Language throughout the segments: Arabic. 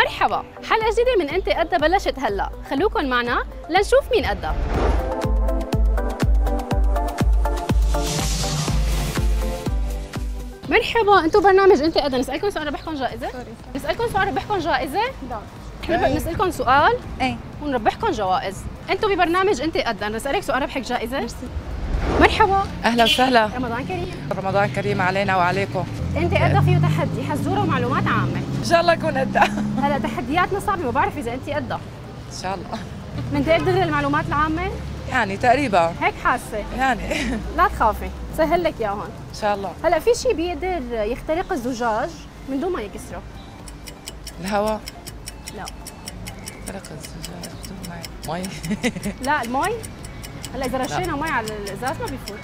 مرحبا، حلقة جديدة من انت قدها بلشت هلا، خلوكن معنا لنشوف مين قدها. مرحبا، انتم برنامج انت قدها، نسألكم سؤال ربحكم جائزة؟ نسألكم سؤال ربحكم جائزة؟ لا احنا نسألكم سؤال ونربحكم جوائز. انتم ببرنامج انت قدها، نسألك سؤال ربحك جائزة؟ مرحبا، اهلا وسهلا. رمضان كريم. رمضان كريم علينا وعليكم. انت قدها فيه تحدي، حزوره ومعلومات عامه. ان شاء الله اكون قدها. هلا تحدياتنا صعبه، ما بعرف اذا انت قدها. ان شاء الله. من تقدر المعلومات العامه؟ يعني تقريبا هيك حاسه. يعني لا تخافي، سهل لك اياهم ان شاء الله. هلا في شيء بيقدر يخترق الزجاج من دون ما يكسره؟ الهواء. لا. فرق الزجاج بدون مي. لا المي. هلا اذا رشينا مي على الازاز ما بيفوت.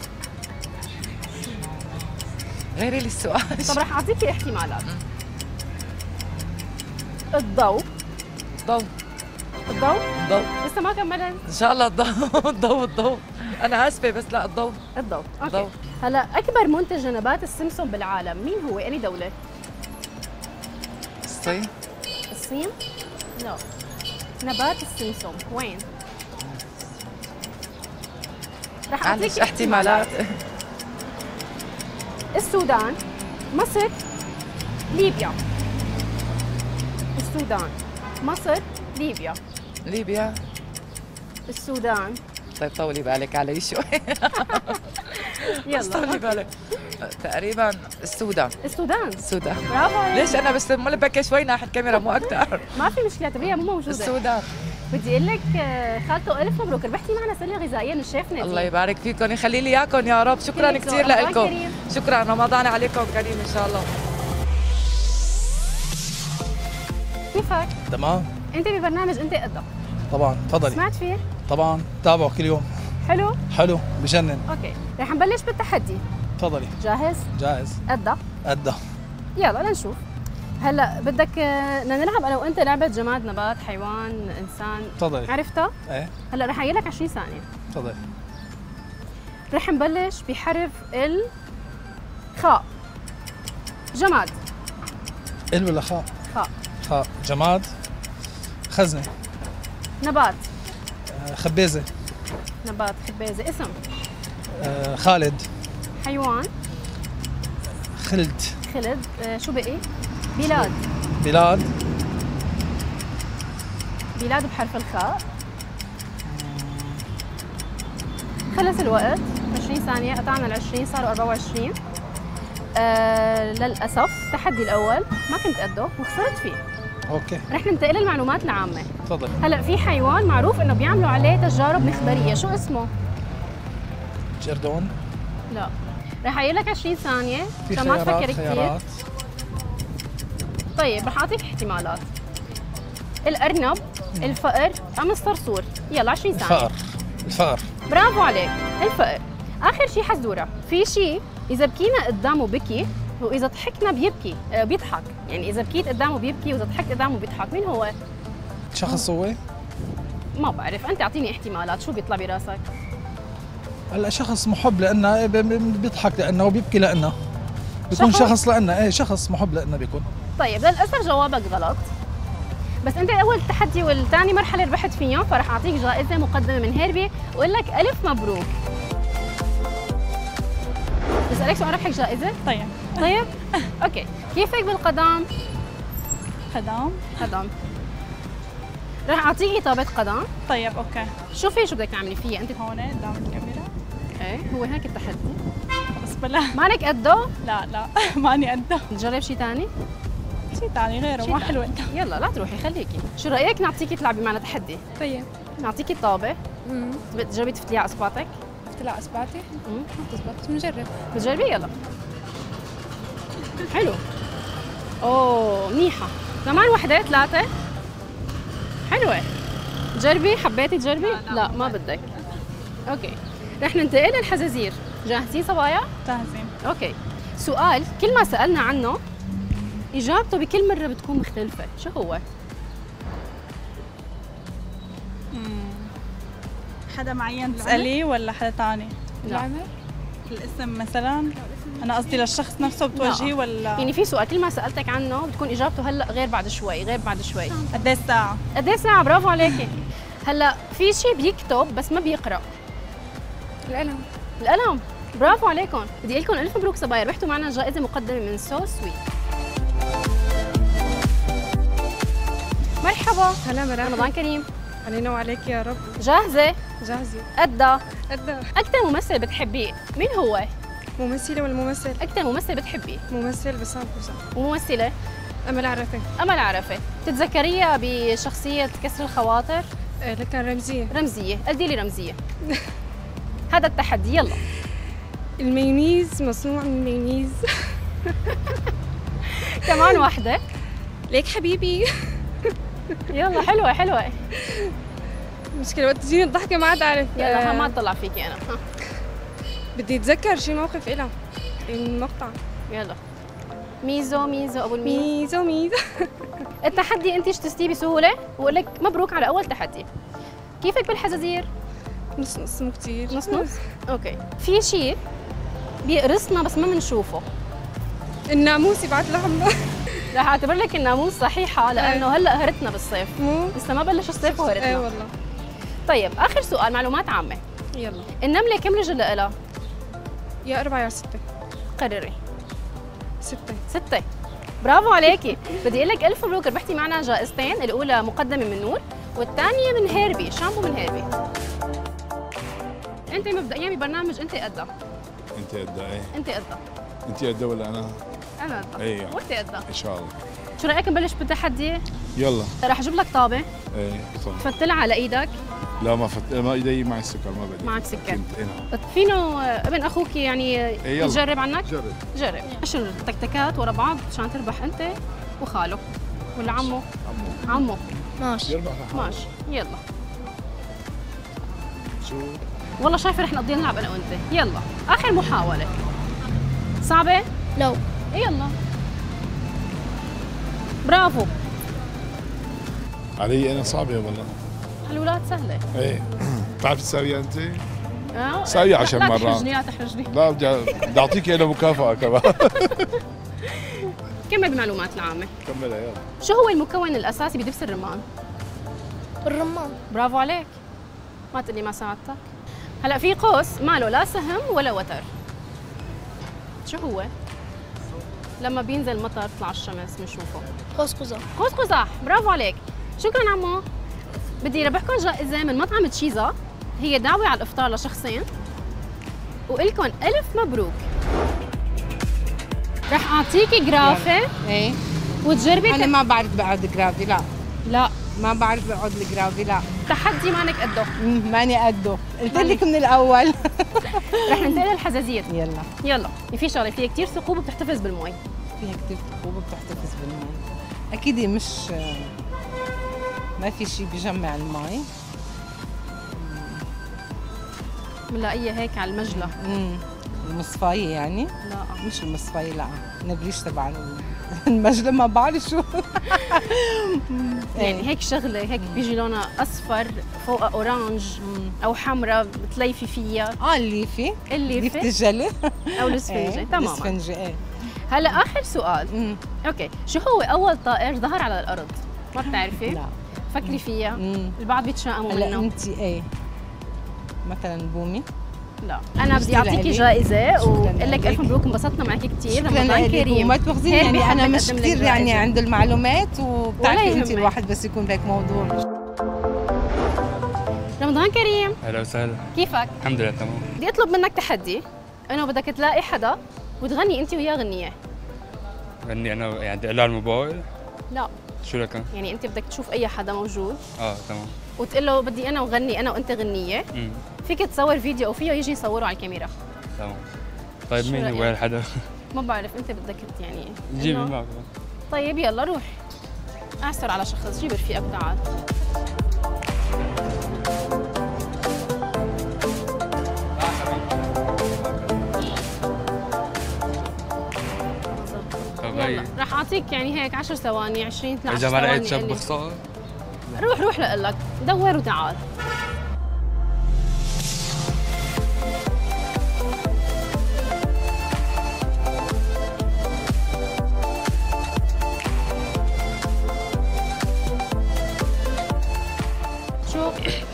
غيري لي السؤال. طب رح اعطيكي احتمالات. الضوء. ضوء. الضوء؟ ضوء. لسه ما كملت. ان شاء الله الضوء. الضوء. انا اسفه بس لا الضوء. الضوء، اوكي. الضوء. هلا اكبر منتج لنبات السمسم بالعالم مين هو؟ اني دوله؟ الصين. الصين؟ لا. نبات السمسم وين؟ رح اعطيك احتمالات. السودان، مصر، ليبيا. السودان، مصر، ليبيا. ليبيا. السودان. طيب طولي بالك علي شوي. يلا طولي بالك. تقريبا السودان. السودان. السودان. برافو عليك. ليش انا بس ملبكه شوي ناحيه الكاميرا مو اكثر. ما في مشكله، تبيها مو موجوده. السودان. بدي اقول لك خالته الف مبروك، ربحتي معنا سله غذائيه من الشيف نادين. الله يبارك فيكم، يخلي لي اياكم يا رب. شكرا كثير لكم. شكرا، رمضان عليكم كريم ان شاء الله. كيفك؟ تمام. انت ببرنامج انت قدها. طبعا تفضلي. سمعت فيه؟ طبعا تابعه كل يوم. حلو؟ حلو بجنن. اوكي، رح نبلش بالتحدي. تفضلي. جاهز؟ جاهز. قدها؟ قدها. يلا لنشوف. هلا بدك بدنا نلعب انا وانت لعبه جماد نبات حيوان انسان. تفضلي. عرفتها؟ ايه. هلا رح اعيلك 20 ثانيه. تفضلي. رح نبلش بحرف الخاء. جماد. ال ولا خاء؟ خاء. خاء. جماد. خزنه. نبات. خبازه. نبات خبازه. اسم. خالد. حيوان. خلد. خلد. شو بقي؟ بلاد. بلاد. بلاد بحرف الخاء. خلص الوقت، 20 ثانية، قطعنا ال 20 صاروا 24. للأسف التحدي الأول ما كنت قده وخسرت فيه. اوكي. رح ننتقل للمعلومات العامة. تفضلي. هلا في حيوان معروف إنه بيعملوا عليه تجارب مخبرية، شو اسمه؟ جردون. لا. رح أعيد لك 20 ثانية في عشان ما تفكر كثير. خيارات. طيب رح أعطيك احتمالات. الأرنب، الفأر، أم الصرصور؟ يلا 20 ثانية. الفأر. الفأر. برافو عليك، الفأر. آخر شيء حزورة، في شيء إذا بكينا قدامه بكي وإذا ضحكنا بيبكي بيضحك، يعني إذا بكيت قدامه بيبكي وإذا ضحكت قدامه بيضحك، مين هو؟ شخص هو؟ ما بعرف، أنت أعطيني احتمالات، شو بيطلع براسك؟ هلا شخص محب لنا بيضحك لنا وبيبكي لنا. بيكون شخص لنا، ايه شخص محب لنا بيكون. طيب للأسف جوابك غلط. بس أنت أول تحدي والثاني مرحلة ربحت فيهم، فرح أعطيك جائزة مقدمة من هيربي وأقول لك ألف مبروك. بسألك سؤال ربحك جائزة؟ طيب؟ أوكي، كيفك بالقدم؟ قدم. رح أعطيكي طابة قدم. طيب اوكي. شوفي شو بدك تعملي فيها أنت. هون قدام الكاميرا. إيه هو هيك التحدي. بس بلا. مانك قده؟ لا ماني قده. نجرب شيء ثاني؟ شيء ثاني غيره ما حلو انت. يلا لا تروحي خليكي. شو رأيك نعطيكي تلعبي معنا تحدي؟ طيب. نعطيكي طابة. بتجربي تفتليها على اصبعتك؟ افتلع اصبعتي؟ ما بتزبط. بنجرب. بتجربي يلا. حلو. اوه منيحة. كمان وحدة 3. حلوة. جربي، حبيتي تجربي؟ لا ما بدك. اوكي. رح ننتقل للحزازير، جاهزين صبايا؟ جاهزين. اوكي. سؤال كل ما سألنا عنه إجابته بكل مرة بتكون مختلفة، شو هو؟ حدا معين تسأليه ولا حدا ثاني؟ العمر؟ الاسم مثلا؟ انا قصدي للشخص نفسه بتوجهيه ولا يعني في سؤال كل ما سالتك عنه بتكون اجابته هلا غير بعد شوي، غير بعد شوي. قد ايه الساعة؟ قد ايه ساعه؟ برافو عليكي. هلا في شيء بيكتب بس ما بيقرا. القلم. القلم. برافو عليكم. بدي اقول لكم الف مبروك صباير، ربحتوا معنا جائزه مقدمه من سو سويت. مرحبا. هلا مرحبا. رمضان كريم. علينا وعليك يا رب. جاهزه؟ جاهزة. قدها. قدها. اكثر ممثل بتحبيه مين هو؟ ممثلة ولا ممثل؟ اكثر ممثل بتحبيه؟ ممثل بسام كوسا. وممثله؟ أمل عرفة. امل عرفه. تتذكريها بشخصيه كسر الخواطر؟ لكن رمزية. رمزيه، قدي لي رمزيه. هذا التحدي. يلا. المايونيز مصنوع من المايونيز. كمان واحده. ليك حبيبي. يلا حلوه حلوه. مشكلة وقت تجيني الضحكة ما عاد أعرف. يلا ما اطلع فيكي انا. ها. بدي أتذكر شي موقف إلها المقطع. يلا. ميزو ميزو ابو الميزو. ميزو ميزو. التحدي انت اجتزتيه بسهوله واقول لك مبروك على اول تحدي. كيفك بالحزازير؟ نص نص مو كتير. نص نص؟ اوكي. في شيء بيقرصنا بس ما بنشوفه. الناموس يبعت لحمنا. رح اعتبر لك الناموس صحيحه لانه هلا هرتنا بالصيف. مو؟ لسه ما بلش الصيف وهرتنا. ايه والله. طيب اخر سؤال معلومات عامه. يلا. النمله كم رجل لها؟ يا 4 يا 6. قرري. 6. 6. برافو عليكي. بدي اقول لك الف مبروك، ربحتي معنا جائزتين، الاولى مقدمه من نور والثانيه من هيربي، شامبو من هيربي. انت مبدئيا ببرنامج انت قدها. انت قدها ايه؟ انت قدها. انت قدها ولا انا؟ انا قدها. ايه وانت قدها. ان شاء الله. شو رايك نبلش بالتحدي؟ يلا. رح اجيب لك طابه ايه طبعا. تفتلها على ايدك. لا ما ايدي معي السكر ما بدي. معك سكر. كنت انا. فينه ابن اخوك يعني يلا. يجرب عنك؟ جرب. جرب. 10 تكتكات ورا بعض عشان تربح انت وخاله ولا عمو؟ عمو. ماشي. يربح لحاله. ماشي. يلا. شو؟ والله شايفه رح نقضيها نلعب انا وانت. يلا اخر محاوله. صعبه؟ لو. يلا. برافو. علي انا صعبه والله. الولاد سهله. ايه. بتعرفي تساويها انت؟ اه ساوية 10 لا مرات. تحرجني لا تحرجني. لا بدي اعطيك انا مكافأة كمان. كمل بالمعلومات العامه. كملها يلا. شو هو المكون الاساسي بدبس الرمان؟ الرمان. برافو عليك. ما تقلي ما ساعدتك. هلا في قوس ماله لا سهم ولا وتر. شو هو؟ لما بينزل مطر تطلع الشمس بنشوفه. قوس قزح. قوس قزح. برافو عليك. شكرا عمو. بدي ربحكم جائزة من مطعم تشيزا، هي دعوة على الإفطار لشخصين، وإلكم ألف مبروك. رح أعطيكي جرافة ايه وتجربي انا ما بعرف بقعد جرافي، لا لا ما بعرف بقعد الجرافي، لا تحدي مانك قده. ماني قده، قلت لك من الاول. رح ننتقل للحزازير. يلا. يلا. في شغلة فيها كثير ثقوب وبتحتفظ بالمي. فيها كثير ثقوب بتحتفظ بالمي، اكيد مش ما في شيء بيجمع المي. بنلاقيها هيك على المجلة. المصفاية يعني؟ لا مش المصفاية، لا نبريش تبع المجلة، ما بعرف شو. يعني هيك شغلة هيك بيجي لونها أصفر فوقها أورانج أو حمراء بتليفي فيها. الليفة. ليفة الليفة الجلة أو الإسفنجة. تماما. الإسفنجة ايه. هلا آخر سؤال. أوكي، شو هو أول طائر ظهر على الأرض؟ ما بتعرفي؟ لا. فكري فيها. البعض بيتشائموا هلا منه. انت ايه؟ مثلا بومي. لا أنا بدي أعطيكي جائزة وأقول لك ألف مبروك، انبسطنا معك كثير. رمضان كريم. وما تاخذيني يعني أنا مش كثير يعني عند المعلومات، وبتعرفي أنت الواحد بس يكون بهيك موضوع. رمضان كريم. اهلا وسهلا. كيفك؟ الحمد لله تمام. بدي أطلب منك تحدي، إنه بدك تلاقي حدا وتغني أنت وياه غنية. غني انا يعني بدي اقول له على الموبايل؟ لا شو لك؟ يعني أنت بدك تشوف أي حدا موجود تمام. وتقول له بدي أنا وغني أنا وأنت غنية. فيك تصور فيديو أو فيه يجي يصوره على الكاميرا. تمام. طيب شو مين هو رأيك؟ الحدا؟ ما بعرف أنت بدك يعني جيبي إنه- معك. طيب يلا روح اعثر على شخص، جيب رفيقك وتعال. يلا رح اعطيك يعني هيك 10 ثواني 20 12 اذا ما ثواني. لقيت شاب بخسر. روح لقلك دور وتعال.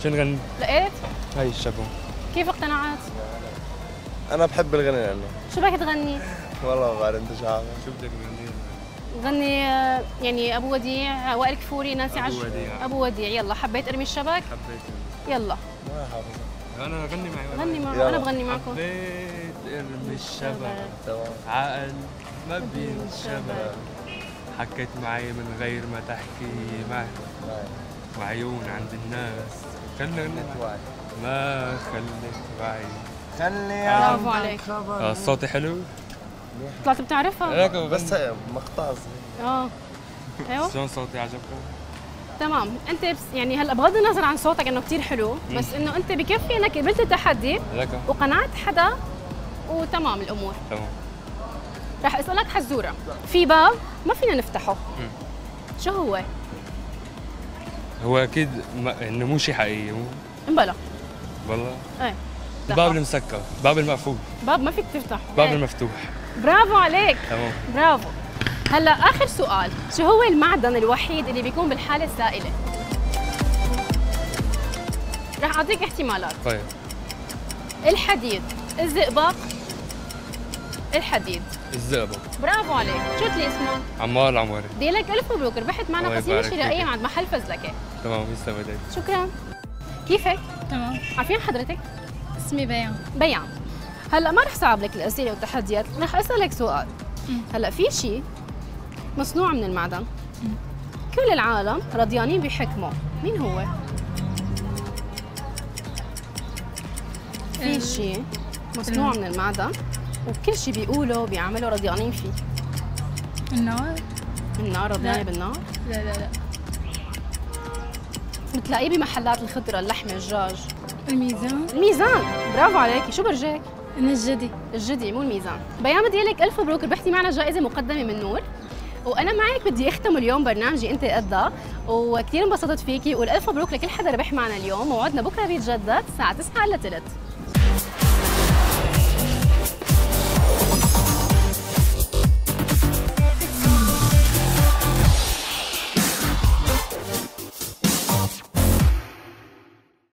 شو نغني؟ لقيت؟ هاي الشباب. كيف اقتنعت؟ انا بحب الغنى لانه شو بدك تغني؟ والله ما بعرف انت شو عامل. شو بدك نغني؟ غني يعني ابو وديع، وائل كفوري، نانسي أبو وديع. ابو وديع. يلا حبيت ارمي الشبك؟ حبيت. يلا ما حافظ. انا غني معي. غني معه، يلا. انا بغني معكم. حبيت ارمي الشبك تمام. عقل ما بينشبك، حكيت معي من غير ما تحكي معي، وعيون عند الناس خلنا غني ما خلت وعي. خلي برافو عليك. صوتي حلو؟ طلعت بتعرفها؟ بس مقطع صغير. ايوه شلون صوتي عجبكم؟ تمام. انت يعني هلا بغض النظر عن صوتك انه كثير حلو، بس انه انت بكفي انك قبلت التحدي لك وقنعت حدا وتمام الامور. تمام. رح اسالك حزوره، في باب ما فينا نفتحه، شو هو؟ هو اكيد انه مو شيء حقيقي مو امبلا. والله ايه الباب المسكر، باب المقفول، باب ما فيك تفتحه. باب إيه. المفتوح. برافو عليك. تمام. برافو. هلا اخر سؤال، شو هو المعدن الوحيد اللي بيكون بالحاله السائله؟ رح اعطيك احتمالات. طيب. الحديد، الزئبق، الحديد. الزئبق. برافو عليك. شو قلت لي اسمه؟ عمار العماري. بدي لك الف مبروك، ربحت معنا الله قسيمه يبارك شرائيه فيك. عند محل فزلكه. تمام يسلم ايديك. شكرا. كيفك؟ تمام. عارفين حضرتك؟ اسمي بيان. بيان. هلا ما رح صعب لك الاسئله والتحديات، رح اسالك سؤال. هلا في شيء مصنوع من المعدن كل العالم رضيانين بحكمه، مين هو؟ في شيء مصنوع من المعدن وكل شيء بيقولوا بيعملوا رضيانين فيه. النار. النار؟ رضيانه بالنار؟ لا. بتلاقيه بمحلات الخضره، اللحمه، الدجاج. الميزان. الميزان. برافو عليكي. شو برجاك؟ الجدي. الجدي مو الميزان. بيان بدي لك الف مبروك، ربحتي معنا جائزه مقدمه من نور، وانا معك بدي اختم اليوم برنامجي انت قدها، وكثير انبسطت فيكي، والالف مبروك لكل حدا ربح معنا اليوم. موعدنا بكره بيتجدد الساعه 9 الا ثلث.